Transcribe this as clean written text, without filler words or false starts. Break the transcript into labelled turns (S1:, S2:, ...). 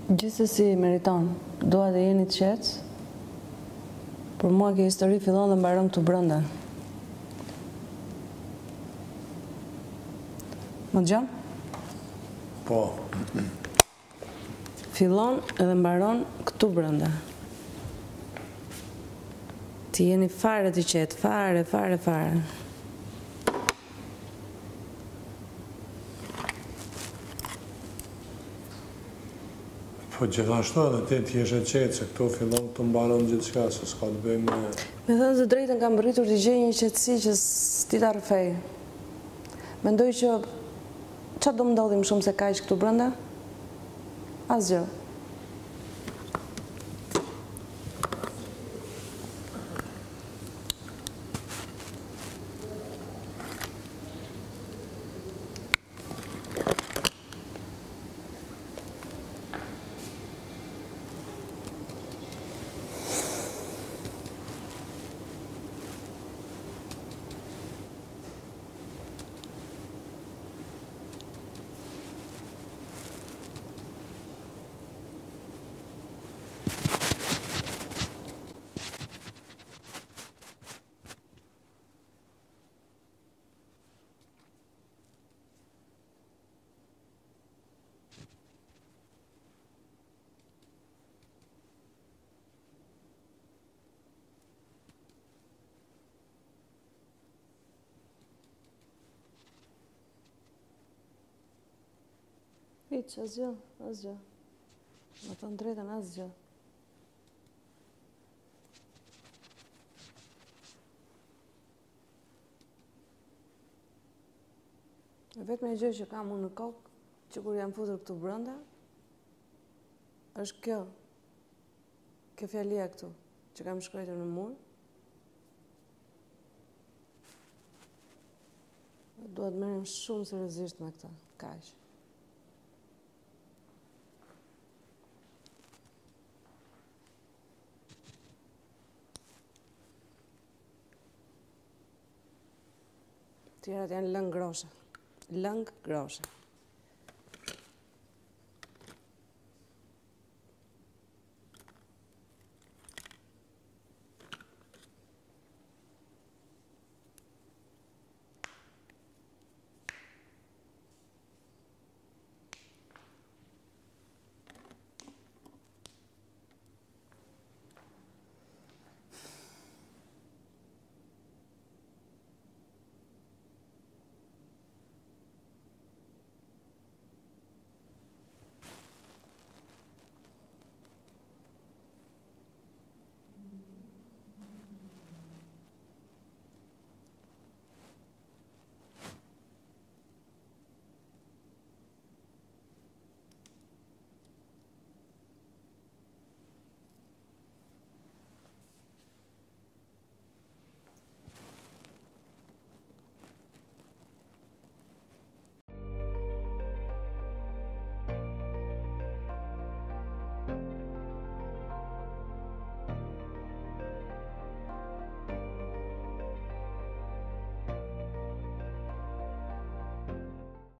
S1: Gjithsesi meriton, dua të jeni të qetë. Për mua kjo histori fillon dhe mbaron këtu brenda. Më dëgjon?
S2: Po.
S1: Fillon edhe mbaron këtu brenda. Ti jeni fare të qetë, fare.
S2: Po gjithashtu edhe ti jeshe qetë, se këtu fillon të mbaron gjithë shka, se s'ka të bëjmë me...
S1: Me thënë të drejtën kam rritur të gjej një qetësi që s'ti ta rrëfej. Mendoj që çfarë do më ndodhi më shumë se kaq këtu brenda? Asgjë. Hiç, asgjë. Më thënë drejtën, asgjë. Vetëm e gjë që kam unë në kokë, që kur jam futur këtu brenda, është kjo fjalia këtu, që kam shkruar në mur. Duhet merrem shumë seriozisht me këtë, kaq. Tjerat janë lëng groshe.